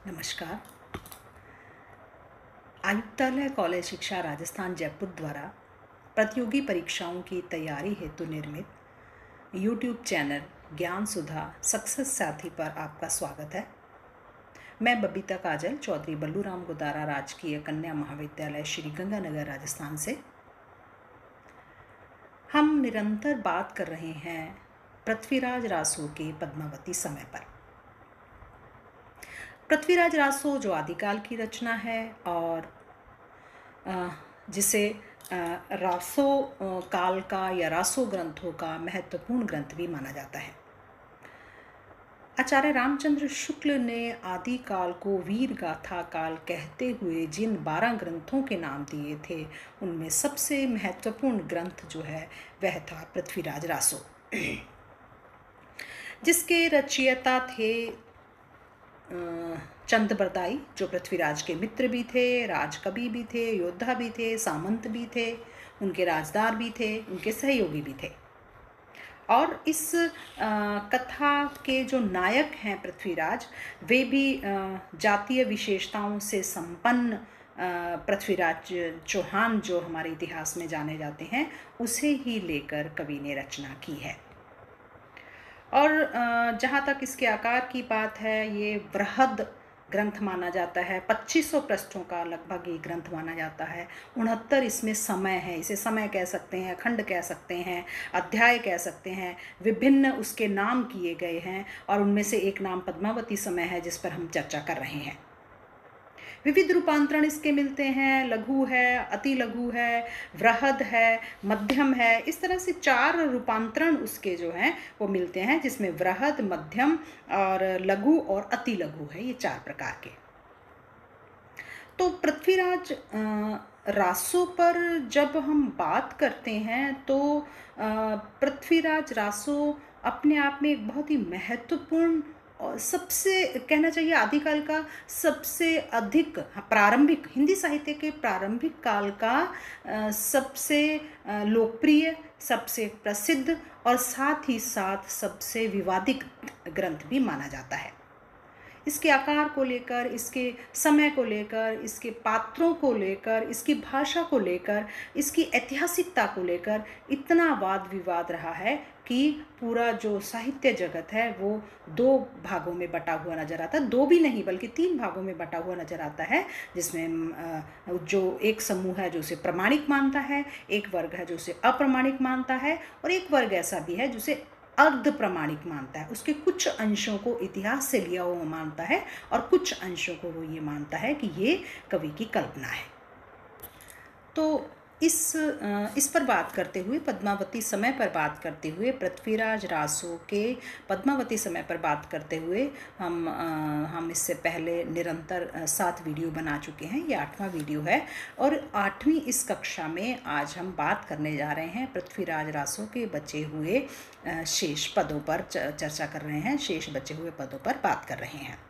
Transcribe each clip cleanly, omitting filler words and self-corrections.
नमस्कार। आयुक्तालय कॉलेज शिक्षा राजस्थान जयपुर द्वारा प्रतियोगी परीक्षाओं की तैयारी हेतु निर्मित यूट्यूब चैनल ज्ञान सुधा सक्सेस साथी पर आपका स्वागत है। मैं बबीता काजल चौधरी बल्लूराम गोदारा राजकीय कन्या महाविद्यालय श्री गंगानगर राजस्थान से। हम निरंतर बात कर रहे हैं पृथ्वीराज रासो के पद्मावती समय पर। पृथ्वीराज रासो जो आदिकाल की रचना है और जिसे रासो काल का या रासो ग्रंथों का महत्वपूर्ण ग्रंथ भी माना जाता है। आचार्य रामचंद्र शुक्ल ने आदिकाल को वीर गाथा काल कहते हुए जिन 12 ग्रंथों के नाम दिए थे उनमें सबसे महत्वपूर्ण ग्रंथ जो है वह था पृथ्वीराज रासो, जिसके रचयिता थे चंद बरदाई, जो पृथ्वीराज के मित्र भी थे, राजकवि भी थे, योद्धा भी थे, सामंत भी थे, उनके राजदार भी थे, उनके सहयोगी भी थे। और इस कथा के जो नायक हैं पृथ्वीराज, वे भी जातीय विशेषताओं से संपन्न पृथ्वीराज चौहान जो हमारे इतिहास में जाने जाते हैं उसे ही लेकर कवि ने रचना की है। और जहाँ तक इसके आकार की बात है, ये बृहद ग्रंथ माना जाता है। 2500 पृष्ठों का लगभग ये ग्रंथ माना जाता है। 69 इसमें समय है, इसे समय कह सकते हैं, खंड कह सकते हैं, अध्याय कह सकते हैं, विभिन्न उसके नाम किए गए हैं और उनमें से एक नाम पद्मावती समय है जिस पर हम चर्चा कर रहे हैं। विविध रूपांतरण इसके मिलते हैं, लघु है, अति लघु है, वृहद है, मध्यम है, इस तरह से 4 रूपांतरण उसके जो हैं वो मिलते हैं, जिसमें वृहद, मध्यम और लघु और अति लघु है, ये 4 प्रकार के। तो पृथ्वीराज रासो पर जब हम बात करते हैं तो पृथ्वीराज रासो अपने आप में एक बहुत ही महत्वपूर्ण और सबसे कहना चाहिए आदिकाल का सबसे अधिक प्रारंभिक हिंदी साहित्य के प्रारंभिक काल का सबसे लोकप्रिय, सबसे प्रसिद्ध और साथ ही साथ सबसे विवादित ग्रंथ भी माना जाता है। इसके आकार को लेकर, इसके समय को लेकर, इसके पात्रों को लेकर, इसकी भाषा को लेकर, इसकी ऐतिहासिकता को लेकर इतना वाद विवाद रहा है कि पूरा जो साहित्य जगत है वो 2 भागों में बटा हुआ नजर आता है। 2 भी नहीं बल्कि 3 भागों में बटा हुआ नजर आता है, जिसमें जो एक समूह है जो उसे प्रमाणिक मानता है, एक वर्ग है जो उसे अप्रमाणिक मानता है और एक वर्ग ऐसा भी है जिसे अर्ध प्रमाणिक मानता है। उसके कुछ अंशों को इतिहास से लिया हुआ मानता है और कुछ अंशों को वो ये मानता है कि ये कवि की कल्पना है। तो इस पर बात करते हुए, पद्मावती समय पर बात करते हुए, पृथ्वीराज रासो के पद्मावती समय पर बात करते हुए हम इससे पहले निरंतर 7 वीडियो बना चुके हैं। ये 8वां वीडियो है और 8वीं इस कक्षा में आज हम बात करने जा रहे हैं पृथ्वीराज रासो के बचे हुए शेष पदों पर चर्चा कर रहे हैं, शेष बचे हुए पदों पर बात कर रहे हैं।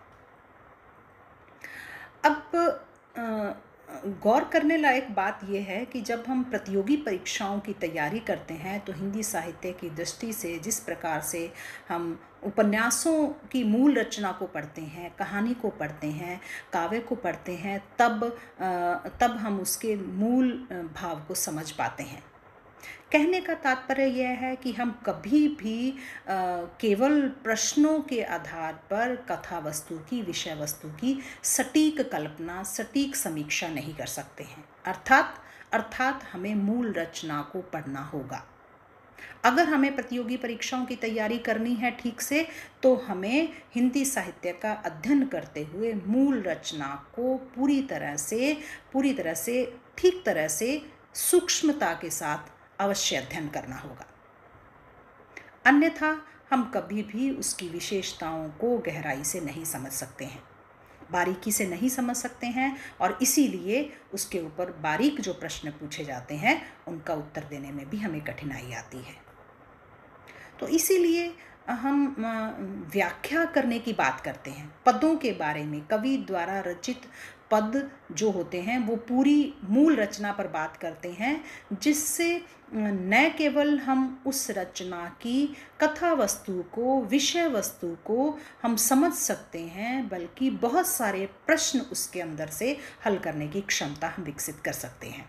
अब गौर करने लायक बात यह है कि जब हम प्रतियोगी परीक्षाओं की तैयारी करते हैं तो हिंदी साहित्य की दृष्टि से जिस प्रकार से हम उपन्यासों की मूल रचना को पढ़ते हैं, कहानी को पढ़ते हैं, काव्य को पढ़ते हैं, तब हम उसके मूल भाव को समझ पाते हैं। कहने का तात्पर्य यह है कि हम कभी भी केवल प्रश्नों के आधार पर कथा वस्तु की, विषय वस्तु की सटीक कल्पना, सटीक समीक्षा नहीं कर सकते हैं। अर्थात हमें मूल रचना को पढ़ना होगा। अगर हमें प्रतियोगी परीक्षाओं की तैयारी करनी है ठीक से, तो हमें हिंदी साहित्य का अध्ययन करते हुए मूल रचना को पूरी तरह से ठीक तरह से सूक्ष्मता के साथ अवश्य अध्ययन करना होगा। अन्यथा हम कभी भी उसकी विशेषताओं को गहराई से नहीं समझ सकते हैं, बारीकी से नहीं समझ सकते हैं और इसीलिए उसके ऊपर बारीक जो प्रश्न पूछे जाते हैं उनका उत्तर देने में भी हमें कठिनाई आती है। तो इसीलिए हम व्याख्या करने की बात करते हैं, पदों के बारे में, कवि द्वारा रचित पद जो होते हैं वो पूरी मूल रचना पर बात करते हैं, जिससे न केवल हम उस रचना की कथा वस्तु को, विषय वस्तु को हम समझ सकते हैं, बल्कि बहुत सारे प्रश्न उसके अंदर से हल करने की क्षमता हम विकसित कर सकते हैं।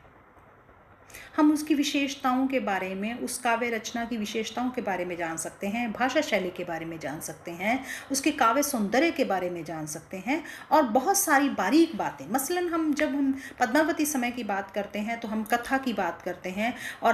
हम उसकी विशेषताओं के बारे में, उस काव्य रचना की विशेषताओं के बारे में जान सकते हैं, भाषा शैली के बारे में जान सकते हैं, उसके काव्य सौंदर्य के बारे में जान सकते हैं, और बहुत सारी बारीक बातें। मसलन जब हम पद्मावती समय की बात करते हैं तो हम कथा की बात करते हैं, और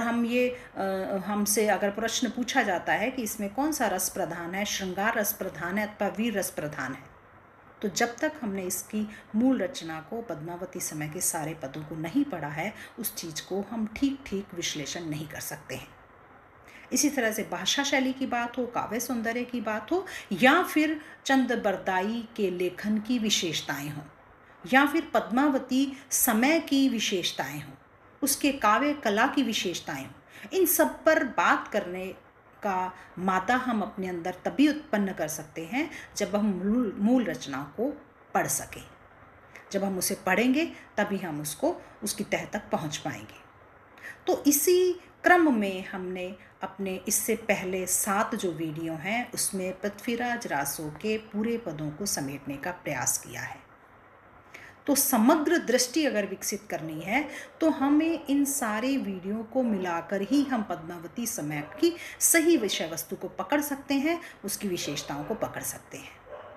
हमसे अगर प्रश्न पूछा जाता है कि इसमें कौन सा रस प्रधान है, श्रृंगार रस प्रधान है अथवा वीर रस प्रधान है, तो जब तक हमने इसकी मूल रचना को, पद्मावती समय के सारे पदों को नहीं पढ़ा है, उस चीज़ को हम ठीक विश्लेषण नहीं कर सकते हैं। इसी तरह से भाषा शैली की बात हो, काव्य सौंदर्य की बात हो, या फिर चंद बरदाई के लेखन की विशेषताएं हों, या फिर पद्मावती समय की विशेषताएं हों, उसके काव्य कला की विशेषताएं हों, इन सब पर बात करने का मादा हम अपने अंदर तभी उत्पन्न कर सकते हैं जब हम मूल रचना को पढ़ सकें। जब हम उसे पढ़ेंगे तभी हम उसकी तह तक पहुंच पाएंगे। तो इसी क्रम में हमने अपने इससे पहले 7 जो वीडियो हैं उसमें पृथ्वीराज रासो के पूरे पदों को समेटने का प्रयास किया है। तो समग्र दृष्टि अगर विकसित करनी है तो हमें इन सारे वीडियो को मिलाकर ही हम पद्मावती समय की सही विषय वस्तु को पकड़ सकते हैं, उसकी विशेषताओं को पकड़ सकते हैं।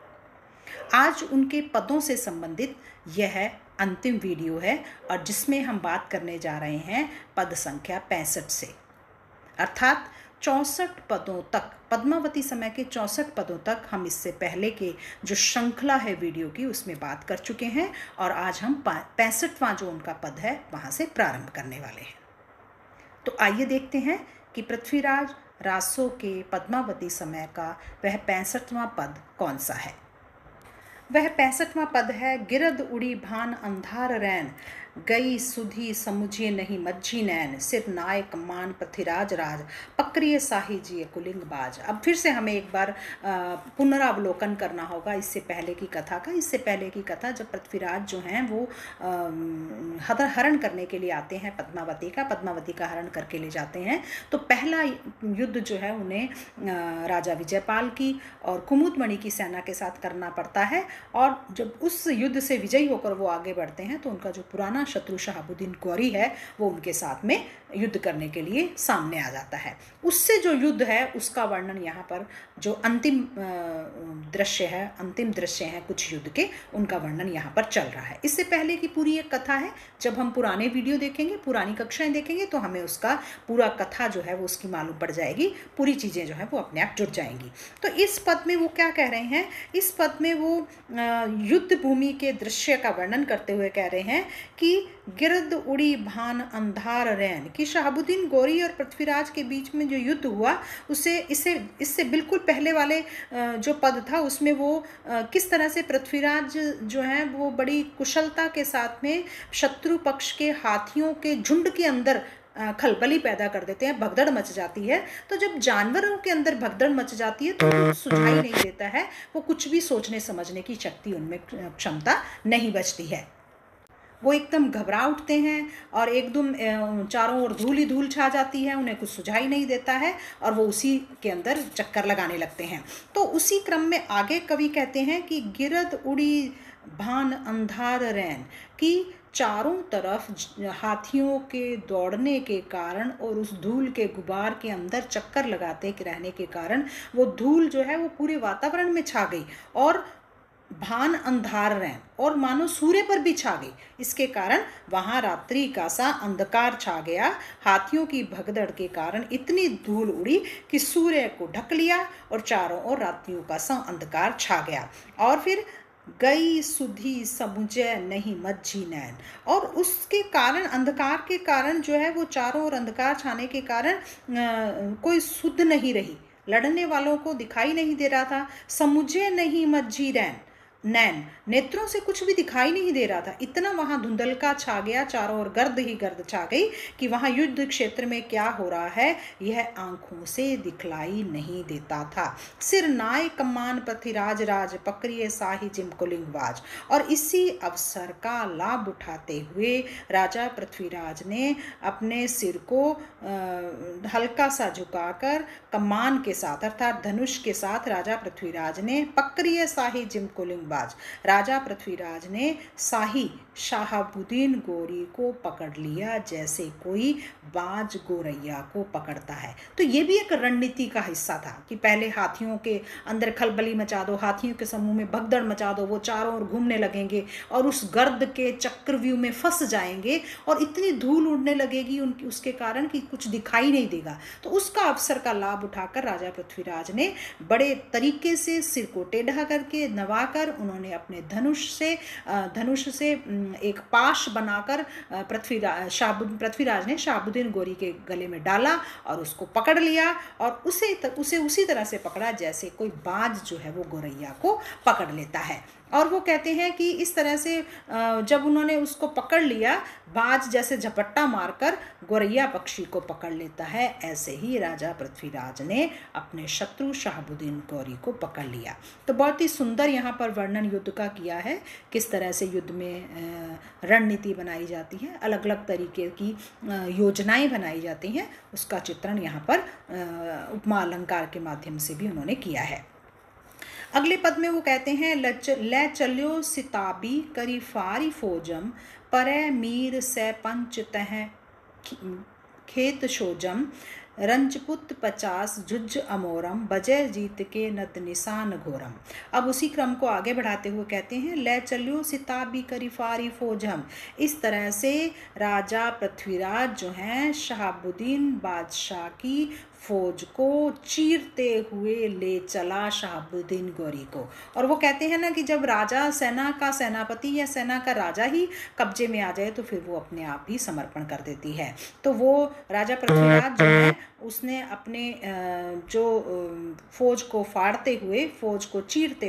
आज उनके पदों से संबंधित यह अंतिम वीडियो है, और जिसमें हम बात करने जा रहे हैं पद संख्या 65 से, अर्थात 64 पदों तक, पद्मावती समय के 64 पदों तक हम इससे पहले के जो श्रृंखला है वीडियो की उसमें बात कर चुके हैं, और आज हम 65वां जो उनका पद है वहाँ से प्रारंभ करने वाले हैं। तो आइए देखते हैं कि पृथ्वीराज रासो के पद्मावती समय का वह 65वां पद कौन सा है। वह 65वां पद है, गिरद उड़ी भान अंधार रैन, गई सुधी समुझे नहीं मज्जी नैन, सिर नायक मान पृथ्वीराज राज, पक्रिय साही जी कुलिंग बाज। अब फिर से हमें एक बार पुनरावलोकन करना होगा इससे पहले की कथा का। इससे पहले की कथा जब पृथ्वीराज जो हैं वो हरण करने के लिए आते हैं पद्मावती का हरण करके ले जाते हैं, तो पहला युद्ध जो है उन्हें राजा विजयपाल की और कुमुदमणि की सेना के साथ करना पड़ता है, और जब उस युद्ध से विजयी होकर वो आगे बढ़ते हैं तो उनका जो पुराना शत्रु शहाबुद्दीन गौरी है वो उनके साथ में युद्ध करने के लिए सामने आ जाता है। उससे जो युद्ध है उसका वर्णन यहाँ पर जो अंतिम दृश्य है कुछ युद्ध के, उनका वर्णन यहाँ पर चल रहा है। इससे पहले की पूरी एक कथा है, जब हम पुराने वीडियो देखेंगे, पुरानी कक्षाएं देखेंगे तो हमें उसका पूरा कथा जो है वो उसकी मालूम पड़ जाएगी, पूरी चीज़ें जो है वो अपने आप जुड़ जाएंगी। तो इस पद में वो क्या कह रहे हैं, इस पद में वो युद्ध भूमि के दृश्य का वर्णन करते हुए कह रहे हैं कि गिरद उड़ी भान अंधार रैन, कि शहाबुद्दीन गौरी और पृथ्वीराज के बीच में जो युद्ध हुआ इससे बिल्कुल पहले वाले जो पद था उसमें वो किस तरह से पृथ्वीराज जो है वो बड़ी कुशलता के साथ में शत्रु पक्ष के हाथियों के झुंड के अंदर खलबली पैदा कर देते हैं, भगदड़ मच जाती है। तो जब जानवरों के अंदर भगदड़ मच जाती है तो वो सुझाई नहीं देता है, वो कुछ भी सोचने समझने की शक्ति उनमें, क्षमता नहीं बचती है। वो एकदम घबरा उठते हैं और एकदम चारों ओर धूल ही धूल छा जाती है, उन्हें कुछ सुझाई नहीं देता है और वो उसी के अंदर चक्कर लगाने लगते हैं। तो उसी क्रम में आगे कवि कहते हैं कि गिरद उड़ी भान अंधार रैन, कि चारों तरफ हाथियों के दौड़ने के कारण और उस धूल के गुबार के अंदर चक्कर लगाते रहने के कारण वो धूल जो है वो पूरे वातावरण में छा गई और भान अंधार रैन, और मानो सूर्य पर भी छा गई। इसके कारण वहाँ रात्रि का सा अंधकार छा गया। हाथियों की भगदड़ के कारण इतनी धूल उड़ी कि सूर्य को ढक लिया और चारों ओर रात्रियों का सा अंधकार छा गया। और फिर गई सुधी समुझे नहीं मज्जी नैन, और उसके कारण, अंधकार के कारण जो है वो चारों ओर अंधकार छाने के कारण कोई सुध नहीं रही, लड़ने वालों को दिखाई नहीं दे रहा था। समुझे नहीं मज्जी रैन, नैन, नेत्रों से कुछ भी दिखाई नहीं दे रहा था। इतना वहां धुंधलका छा गया, चारों ओर गर्द ही गर्द छा गई कि वहां युद्ध क्षेत्र में क्या हो रहा है यह आंखों से दिखलाई नहीं देता था। सिर नाय कमान पृथ्वीराज राज, पकड़िए साही चिमकुलिंग बाज। और इसी अवसर का लाभ उठाते हुए राजा पृथ्वीराज ने अपने सिर को हल्का सा झुकाकर कमान के साथ अर्थात धनुष के साथ राजा पृथ्वीराज ने पकड़िए शाही जिमकुलिंग बाज, राजा पृथ्वीराज ने शाही शहाबुद्दीन गोरी को पकड़ लिया जैसे कोई बाज गोरैया को पकड़ता है। तो ये भी एक रणनीति का हिस्सा था कि पहले हाथियों के अंदर खलबली मचा दो, हाथियों के समूह में भगदड़ मचा दो, वो चारों ओर घूमने लगेंगे और उस गर्द के चक्रव्यूह में फंस जाएंगे और इतनी धूल उड़ने लगेगी उनकी उसके कारण कि कुछ दिखाई नहीं देगा। तो उसका अवसर का लाभ उठाकर राजा पृथ्वीराज ने बड़े तरीके से सिर को टेढ़ा करके नवाकर उन्होंने अपने धनुष से एक पाश बनाकर पृथ्वीराज ने शहाबुद्दीन गोरी के गले में डाला और उसको पकड़ लिया और उसे उसी तरह से पकड़ा जैसे कोई बाज जो है वो गोरैया को पकड़ लेता है। और वो कहते हैं कि इस तरह से जब उन्होंने उसको पकड़ लिया, बाज जैसे झपट्टा मारकर गोरैया पक्षी को पकड़ लेता है, ऐसे ही राजा पृथ्वीराज ने अपने शत्रु शहाबुद्दीन गौरी को पकड़ लिया। तो बहुत ही सुंदर यहाँ पर वर्णन युद्ध का किया है, किस तरह से युद्ध में रणनीति बनाई जाती है, अलग अलग तरीके की योजनाएं बनाई जाती हैं, उसका चित्रण यहाँ पर उपमा अलंकार के माध्यम से भी उन्होंने किया है। अगले पद में वो कहते हैं ले चल्यो सिताबी करी फारी फौजम, परे मीर से पंच तह खेत शोजम, रंजपुत 50 जुज अमोरम, बजय जीत के नत निशान घोरम। अब उसी क्रम को आगे बढ़ाते हुए कहते हैं ले चल्यो सिताबी करी फारी फौजम। इस तरह से राजा पृथ्वीराज जो हैं शहाबुद्दीन बादशाह की फौज को चीरते हुए ले चला शहाबुद्दीन गौरी को। और वो कहते हैं ना कि जब राजा सेना का सेनापति या सेना का राजा ही कब्जे में आ जाए तो फिर वो अपने आप ही समर्पण कर देती है। तो वो राजा पृथ्वीराज जो है उसने अपने जो फौज को फाड़ते हुए, फौज को चीरते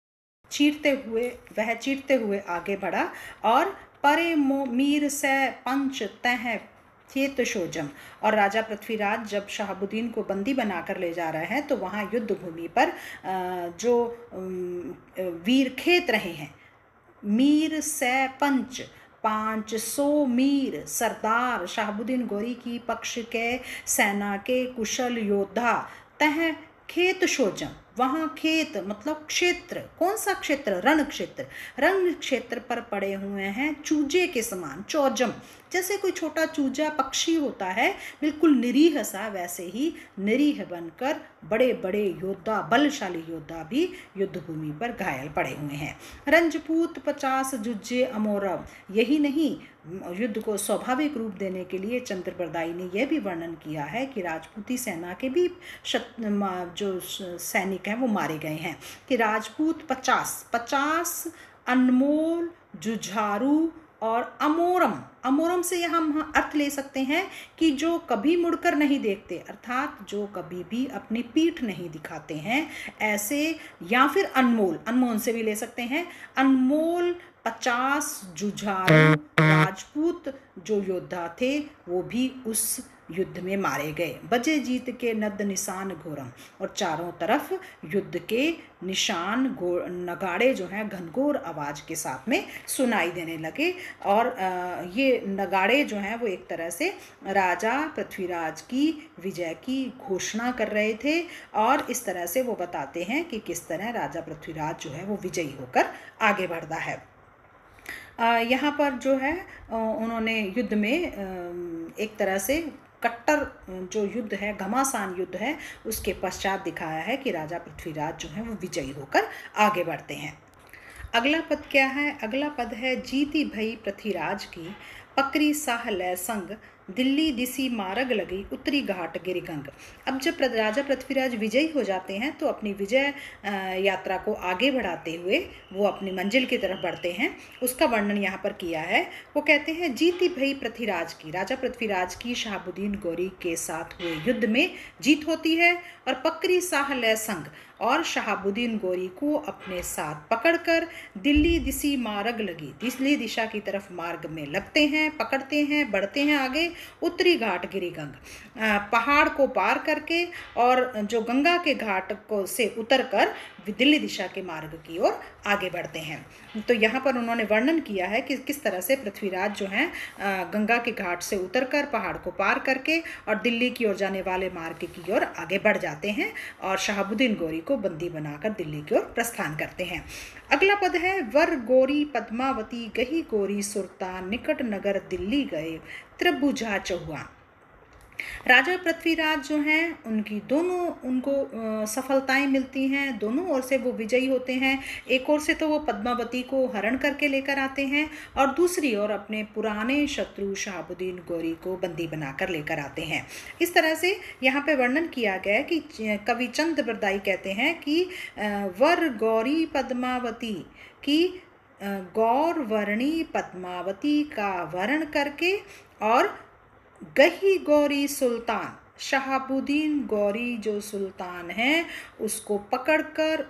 हुए आगे बढ़ा और परे मीर से पंच तह खेत शोजम। और राजा पृथ्वीराज जब शहाबुद्दीन को बंदी बनाकर ले जा रहे हैं तो वहाँ युद्ध भूमि पर जो वीर खेत रहे हैं, मीर से पंच 500 मीर सरदार शहाबुद्दीन गौरी की पक्ष के सेना के कुशल योद्धा, तह खेत शोजम, वहाँ खेत मतलब क्षेत्र, कौन सा क्षेत्र, रण क्षेत्र पर पड़े हुए हैं चूजे के समान, चौजम, जैसे कोई छोटा चूजा पक्षी होता है बिल्कुल निरीह सा, वैसे ही निरीह बनकर बड़े बड़े योद्धा, बलशाली योद्धा भी युद्ध भूमि पर घायल पड़े हुए हैं। रंजपूत 50 जुज्जे अमोरव, यही नहीं युद्ध को स्वाभाविक रूप देने के लिए चंद्रबरदाई ने यह भी वर्णन किया है कि राजपूती सेना के भी जो सैनिक हैं वो मारे गए हैं कि राजपूत 50 अनमोल जुझारू और अमोरम से हम अर्थ ले सकते हैं कि जो कभी मुड़कर नहीं देखते, अर्थात जो कभी भी अपनी पीठ नहीं दिखाते हैं ऐसे, या फिर अनमोल से भी ले सकते हैं, अनमोल 50 जुझारू राजपूत जो योद्धा थे वो भी उस युद्ध में मारे गए। बजे जीत के नद निशान घोरम, और चारों तरफ युद्ध के निशान नगाड़े जो हैं घनघोर आवाज के साथ में सुनाई देने लगे। और ये नगाड़े जो हैं वो एक तरह से राजा पृथ्वीराज की विजय की घोषणा कर रहे थे और इस तरह से वो बताते हैं कि किस तरह राजा पृथ्वीराज जो है वो विजयी होकर आगे बढ़ता है। यहाँ पर जो है उन्होंने युद्ध में एक तरह से कट्टर जो युद्ध है, घमासान युद्ध है, उसके पश्चात दिखाया है कि राजा पृथ्वीराज जो है वो विजयी होकर आगे बढ़ते हैं। अगला पद क्या है? अगला पद है जीती भई पृथ्वीराज की, पकरी साह लय संग, दिल्ली दिसी मार्ग लगी, उत्तरी घाट गिरिगंग। अब जब राजा पृथ्वीराज विजयी हो जाते हैं तो अपनी विजय यात्रा को आगे बढ़ाते हुए वो अपनी मंजिल की तरफ बढ़ते हैं, उसका वर्णन यहाँ पर किया है। वो कहते हैं जीती भई पृथ्वीराज की, राजा पृथ्वीराज की शहाबुद्दीन गौरी के साथ हुए युद्ध में जीत होती है और पकरी साह लय संग, और शहाबुद्दीन गोरी को अपने साथ पकड़कर दिल्ली दिशा की तरफ मार्ग में लगते हैं, पकड़ते हैं, बढ़ते हैं आगे उत्तरी घाट गिरिगंग पहाड़ को पार करके और जो गंगा के घाट को से उतरकर दिल्ली दिशा के मार्ग की ओर आगे बढ़ते हैं। तो यहाँ पर उन्होंने वर्णन किया है कि किस तरह से पृथ्वीराज जो हैं गंगा के घाट से उतरकर पहाड़ को पार करके और दिल्ली की ओर जाने वाले मार्ग की ओर आगे बढ़ जाते हैं और शहाबुद्दीन गोरी को बंदी बनाकर दिल्ली की ओर प्रस्थान करते हैं। अगला पद है, वर गोरी पद्मावती गही गोरी सुरतान निकट नगर दिल्ली गए त्रिभुजा चौहान। राजा पृथ्वीराज जो हैं उनको सफलताएं मिलती हैं, दोनों ओर से वो विजयी होते हैं। एक ओर से तो वो पद्मावती को हरण करके लेकर आते हैं और दूसरी ओर अपने पुराने शत्रु शहाबुद्दीन गोरी को बंदी बनाकर लेकर आते हैं। इस तरह से यहाँ पे वर्णन किया गया है कि कवि चंद बरदाई कहते हैं कि वर गौरी पद्मावती की गौर वर्णी पद्मावती का वर्ण करके और गही गौरी सुल्तान शहाबुद्दीन गौरी जो सुल्तान हैं उसको पकड़कर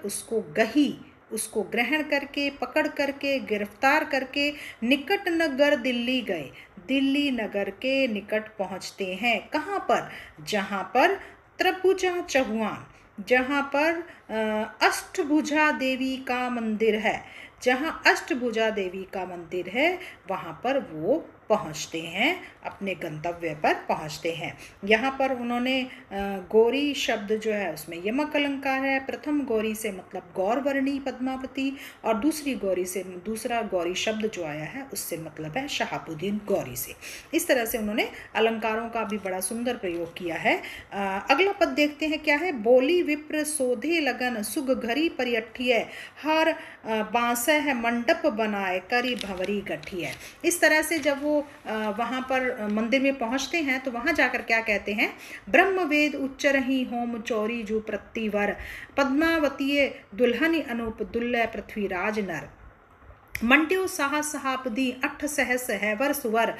उसको ग्रहण करके पकड़ करके गिरफ्तार करके निकट नगर दिल्ली गए, दिल्ली नगर के निकट पहुंचते हैं। कहाँ पर? जहाँ पर त्रिभुजा चौहान, जहाँ पर अष्टभुजा देवी का मंदिर है, जहाँ अष्टभुजा देवी का मंदिर है वहाँ पर वो पहुँचते हैं, अपने गंतव्य पर पहुँचते हैं। यहाँ पर उन्होंने गौरी शब्द जो है उसमें यमक अलंकार है। प्रथम गौरी से मतलब गौरवर्णी पद्मावती और दूसरा गौरी शब्द जो आया है उससे मतलब है शहाबुद्दीन गौरी से। इस तरह से उन्होंने अलंकारों का भी बड़ा सुंदर प्रयोग किया है। अगला पद देखते हैं क्या है, बोली विप्र सोधे लगन सुग घरी परियठिय हर बांस है मंडप बनाए करी भंवरी गठिय। इस तरह से जब वो वहाँ पर मंदिर में पहुँचते हैं तो वहाँ जाकर क्या कहते हैं, ब्रह्म वेद उच्चरही होम चौरी जू प्रतिवर पद्मावतीय दुल्हन अनूप दुल्लय पृथ्वीराज नर मंड्यो साहसापदी अठ सहस है वर सुवर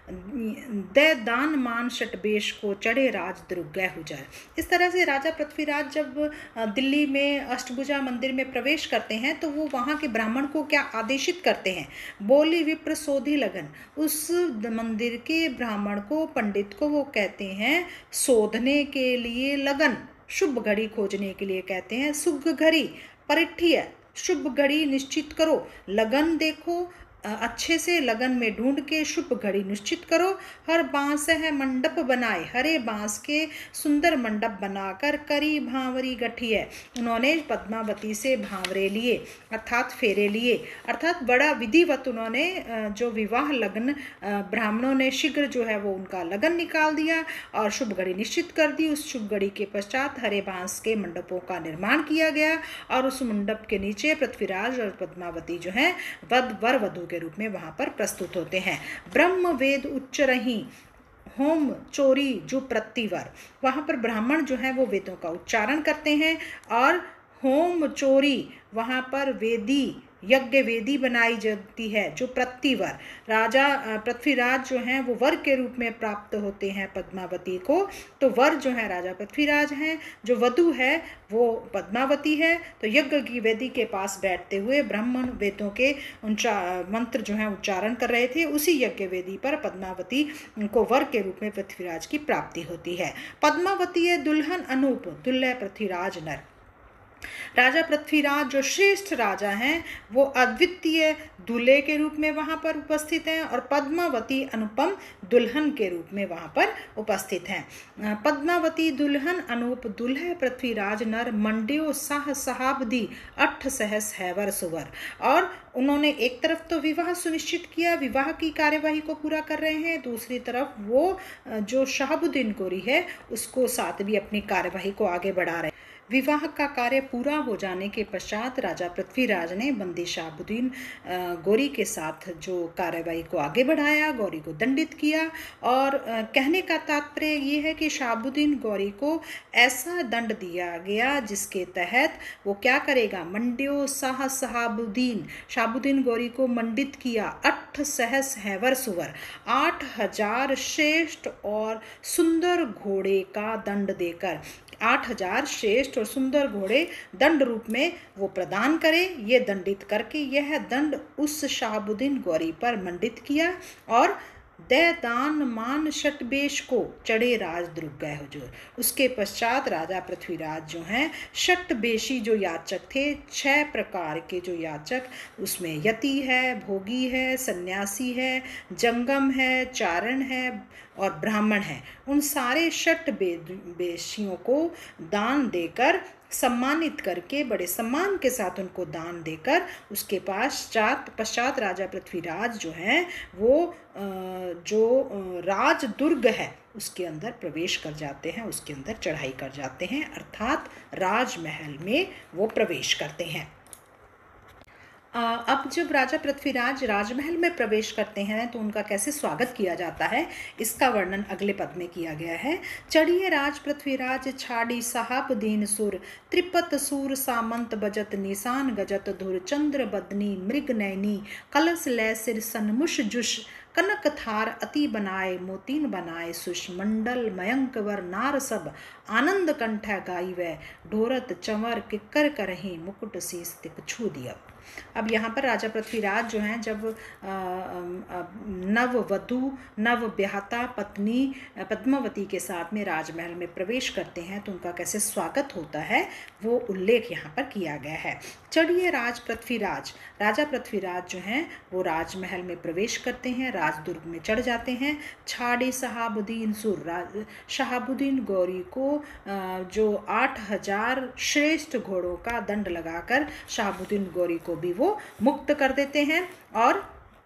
दे दान मान शटबेश को चढ़े राज दुर्गय हुजर। इस तरह से राजा पृथ्वीराज जब दिल्ली में अष्टभुजा मंदिर में प्रवेश करते हैं तो वो वहाँ के ब्राह्मण को क्या आदेशित करते हैं, बोली विप्र सोधी लगन। उस मंदिर के ब्राह्मण को, पंडित को वो कहते हैं शोधने के लिए लगन, शुभ घड़ी खोजने के लिए कहते हैं सुग घड़ी परिठिय, शुभ घड़ी निश्चित करो, लगन देखो अच्छे से, लगन में ढूंढ के शुभ घड़ी निश्चित करो। हर बांस है मंडप बनाए, हरे बांस के सुंदर मंडप बनाकर करी भांवरी गठी है। उन्होंने पद्मावती से भांवरे लिए अर्थात फेरे लिए, अर्थात बड़ा विधिवत उन्होंने जो विवाह लगन ब्राह्मणों ने शीघ्र जो है वो उनका लगन निकाल दिया और शुभ घड़ी निश्चित कर दी। उस शुभ घड़ी के पश्चात हरे बांस के मंडपों का निर्माण किया गया और उस मंडप के नीचे पृथ्वीराज और पद्मावती जो है वर वधू के रूप में वहां पर प्रस्तुत होते हैं। ब्रह्म वेद उच्च रही होम चोरी जो प्रतिवर, वहां पर ब्राह्मण जो है वो वेदों का उच्चारण करते हैं और होम चोरी वहां पर यज्ञ वेदी बनाई जाती है जो प्रतिवर। राजा पृथ्वीराज जो हैं वो वर के रूप में प्राप्त होते हैं पद्मावती को, तो वर जो है राजा पृथ्वीराज हैं, जो वधू है वो पद्मावती है। तो यज्ञ की वेदी के पास बैठते हुए ब्राह्मण वेदों के मंत्र जो हैं उच्चारण कर रहे थे, उसी यज्ञ वेदी पर पद्मावती को वर के रूप में पृथ्वीराज की प्राप्ति होती है। पद्मावती दुल्हन अनूप दुल्लय पृथ्वीराज नर। राजा पृथ्वीराज जो श्रेष्ठ राजा हैं वो अद्वितीय दूल्हे के रूप में वहाँ पर उपस्थित हैं और पद्मावती अनुपम दुल्हन के रूप में वहाँ पर उपस्थित हैं। पद्मावती दुल्हन अनूप दुल्हे पृथ्वीराज नर मंड्यो साहसाबदी अठ सहस हैवर सुवर। और उन्होंने एक तरफ तो विवाह सुनिश्चित किया, विवाह की कार्यवाही को पूरा कर रहे हैं, दूसरी तरफ वो जो शहाबुद्दीन गोरी है उसको साथ भी अपनी कार्यवाही को आगे बढ़ा रहे हैं। विवाह का कार्य पूरा हो जाने के पश्चात राजा पृथ्वीराज ने बंदी शहाबुद्दीन गोरी के साथ जो कार्यवाही को आगे बढ़ाया, गौरी को दंडित किया। और कहने का तात्पर्य ये है कि शहाबुद्दीन गौरी को ऐसा दंड दिया गया जिसके तहत वो क्या करेगा, मंड्यो शहाबुद्दीन गौरी को मंडित किया। 8 सहस हैवर सुवर, 8000 श्रेष्ठ और सुंदर घोड़े का दंड देकर 8,000 श्रेष्ठ और सुंदर घोड़े दंड रूप में वो प्रदान करे। ये दंडित करके यह दंड उस शहाबुद्दीन गौरी पर मंडित किया और दे दान मान शटबेश को चढ़े राजद्रुग गए हुजूर। उसके पश्चात राजा पृथ्वीराज जो हैं शटबेशी जो याचक थे, 6 प्रकार के जो याचक, उसमें यति है, भोगी है, सन्यासी है, जंगम है, चारण है और ब्राह्मण है, उन सारे शटबेशियों को दान देकर सम्मानित करके बड़े सम्मान के साथ उनको दान देकर उसके पश्चात राजा पृथ्वीराज जो हैं वो जो राज दुर्ग है उसके अंदर प्रवेश कर जाते हैं, उसके अंदर चढ़ाई कर जाते हैं, अर्थात राजमहल में वो प्रवेश करते हैं। अब जब राजा पृथ्वीराज राजमहल में प्रवेश करते हैं तो उनका कैसे स्वागत किया जाता है, इसका वर्णन अगले पद में किया गया है। चढ़िए राज पृथ्वीराज छाड़ी शहाबुद्दीन सुर, त्रिपत सूर सामंत बजत निशान गजत धुर, चंद्र बदनी मृग नैनी कलश लय सिर सनमुष जुष, कनक थार अति बनाए मोतीन बनाए सुष, मंडल मयंक वर नार सब आनंद कंठ गाई वै, ढोरत चंवर किक्कर करही मुकुट शीस तिक छू दिया। अब यहाँ पर राजा पृथ्वीराज जो हैं जब नववधू नव ब्याहता पत्नी पद्मावती के साथ में राजमहल में प्रवेश करते हैं तो उनका कैसे स्वागत होता है वो उल्लेख यहाँ पर किया गया है। चढ़िए राज पृथ्वीराज, राजा पृथ्वीराज जो हैं वो राजमहल में प्रवेश करते हैं, राजदुर्ग में चढ़ जाते हैं। छाड़ी शहाबुद्दीन सुर, शहाबुद्दीन गौरी को जो 8,000 श्रेष्ठ घोड़ों का दंड लगाकर शहाबुद्दीन गौरी को भी वो मुक्त कर देते हैं। और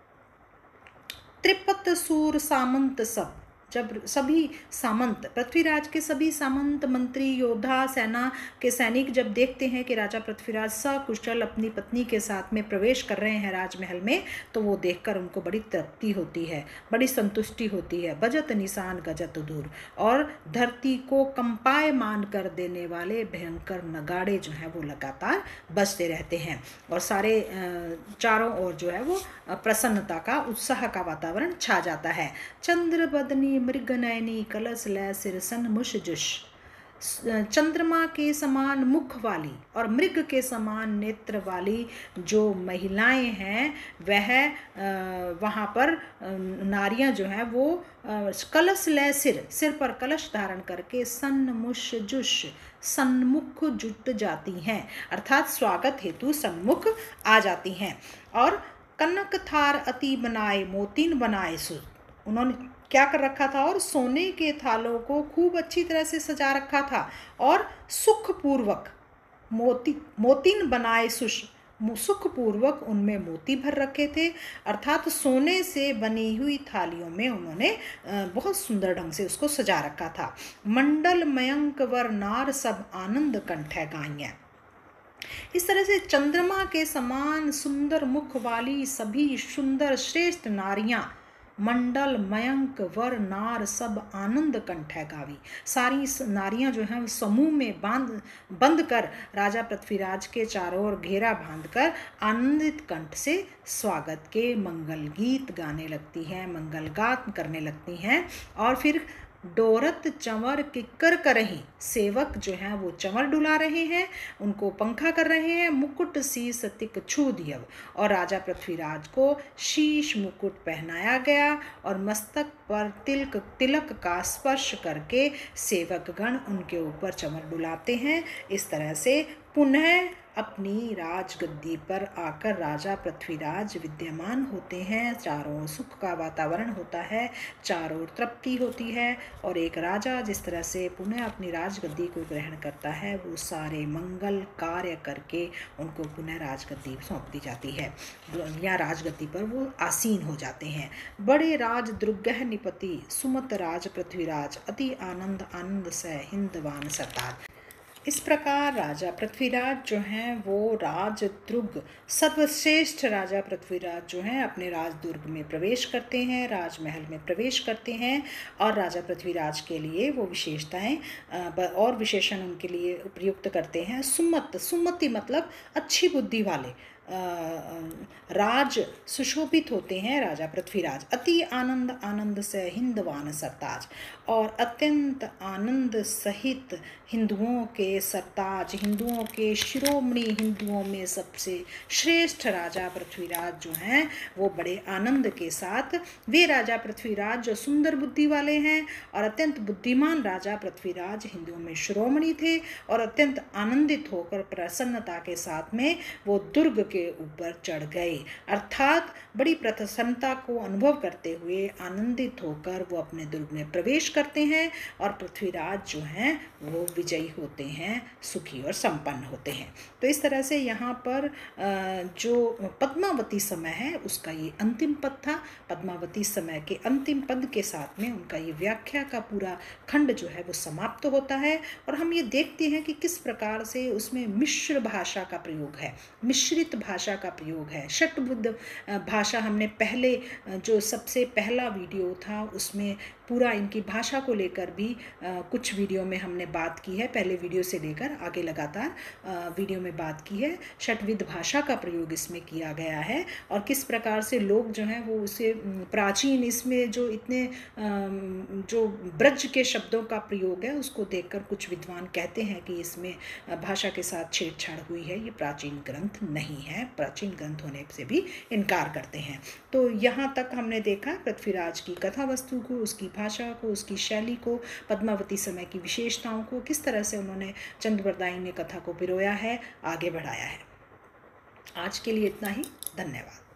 त्रिपत सूर सामंत सब, जब सभी सामंत पृथ्वीराज के सभी सामंत मंत्री योद्धा सेना के सैनिक जब देखते हैं कि राजा पृथ्वीराज सकुशल अपनी पत्नी के साथ में प्रवेश कर रहे हैं राजमहल में तो वो देखकर उनको बड़ी तृप्ति होती है, बड़ी संतुष्टि होती है। बजत निशान गजत दूर, और धरती को कंपायमान कर देने वाले भयंकर नगाड़े जो हैं वो लगातार बजते रहते हैं और सारे चारों ओर जो है वो प्रसन्नता का उत्साह का वातावरण छा जाता है। चंद्र बदनी मृगनयनी कलश लय सिर सनमुष जुष, चंद्रमा के समान मुख वाली और मृग के समान नेत्र वाली जो महिलाएं हैं वह वहाँ पर नारियां जो हैं वो कलश लय सिर पर कलश धारण करके सन्मुष जुष सन्मुख जुट जाती हैं, अर्थात स्वागत हेतु सन्मुख आ जाती हैं। और कनक थार अति बनाए मोतीन बनाए सुर, उन्होंने क्या कर रखा था और सोने के थालों को खूब अच्छी तरह से सजा रखा था और सुखपूर्वक मोतीन बनाए सुखपूर्वक उनमें मोती भर रखे थे, अर्थात सोने से बनी हुई थालियों में उन्होंने बहुत सुंदर ढंग से उसको सजा रखा था। मंडल मयंक वर नार सब आनंद कंठ गाइयाँ, इस तरह से चंद्रमा के समान सुंदर मुख वाली सभी सुंदर श्रेष्ठ नारियां, मंडल मयंक वर नार सब आनंद कंठ गावी, सारी नारियां जो हैं समूह में बंद कर राजा पृथ्वीराज के चारों ओर घेरा बांधकर आनंदित कंठ से स्वागत के मंगल गीत गाने लगती हैं, मंगल गान करने लगती हैं। और फिर डोरत चंवर किक्कर करही, सेवक जो हैं वो चंवर डुला रहे हैं, उनको पंखा कर रहे हैं। मुकुट शीस तिक छू दियव, और राजा पृथ्वीराज को शीश मुकुट पहनाया गया और मस्तक पर तिलक का स्पर्श करके सेवकगण उनके ऊपर चंवर डुलाते हैं। इस तरह से पुनः अपनी राजगद्दी पर आकर राजा पृथ्वीराज विद्यमान होते हैं। चारों ओर सुख का वातावरण होता है, चारों ओर तृप्ति होती है और एक राजा जिस तरह से पुनः अपनी राजगद्दी को ग्रहण करता है वो सारे मंगल कार्य करके उनको पुनः राजगद्दी सौंप दी जाती है या राजगद्दी पर वो आसीन हो जाते हैं। बड़े राज द्रुगह निपति सुमत राज पृथ्वीराज, अति आनंद से हिंदवान सरदार। इस प्रकार राजा पृथ्वीराज जो हैं वो राजदुर्ग, सर्वश्रेष्ठ राजा पृथ्वीराज जो हैं अपने राजदुर्ग में प्रवेश करते हैं, राजमहल में प्रवेश करते हैं और राजा पृथ्वीराज के लिए वो विशेषताएं और विशेषण उनके लिए प्रयुक्त करते हैं। सुमति मतलब अच्छी बुद्धि वाले, राज सुशोभित होते हैं राजा पृथ्वीराज। अति आनंद आनंद से हिंदवान सरताज, और अत्यंत आनंद सहित हिंदुओं के सरताज, हिंदुओं के शिरोमणि, हिंदुओं में सबसे श्रेष्ठ राजा पृथ्वीराज जो हैं वो बड़े आनंद के साथ, वे राजा पृथ्वीराज जो सुंदर बुद्धि वाले हैं और अत्यंत बुद्धिमान राजा पृथ्वीराज हिंदुओं में शिरोमणि थे, और अत्यंत आनंदित होकर प्रसन्नता के साथ में वो दुर्ग के ऊपर चढ़ गए। अर्थात बड़ी प्रसन्नता को अनुभव करते हुए आनंदित होकर वो अपने दुर्ग में प्रवेश करते हैं, और पृथ्वीराज जो हैं वो विजयी होते हैं, सुखी और संपन्न होते हैं। तो इस तरह से यहाँ पर जो पद्मावती समय है उसका ये अंतिम पद था। पद्मावती समय के अंतिम पद के साथ में उनका ये व्याख्या का पूरा खंड जो है वो समाप्त होता है, और हम ये देखते हैं कि किस प्रकार से उसमें मिश्र भाषा का प्रयोग है, मिश्रित भाषा का प्रयोग है। षट्विध भाषा हमने पहले जो सबसे पहला वीडियो था उसमें पूरा इनकी भाषा को लेकर भी कुछ वीडियो में हमने बात की है, पहले वीडियो से लेकर आगे लगातार वीडियो में बात की है। षट्विध भाषा का प्रयोग इसमें किया गया है, और किस प्रकार से लोग जो हैं वो उसे प्राचीन, इसमें जो इतने जो ब्रज के शब्दों का प्रयोग है उसको देखकर कुछ विद्वान कहते हैं कि इसमें भाषा के साथ छेड़छाड़ हुई है, ये प्राचीन ग्रंथ नहीं है, प्राचीन ग्रंथ होने से भी इनकार करते हैं। तो यहाँ तक हमने देखा पृथ्वीराज की कथा वस्तु को, उसकी भाषा को, उसकी शैली को, पद्मावती समय की विशेषताओं को, किस तरह से उन्होंने चंद्रबरदाई ने कथा को पिरोया है, आगे बढ़ाया है। आज के लिए इतना ही, धन्यवाद।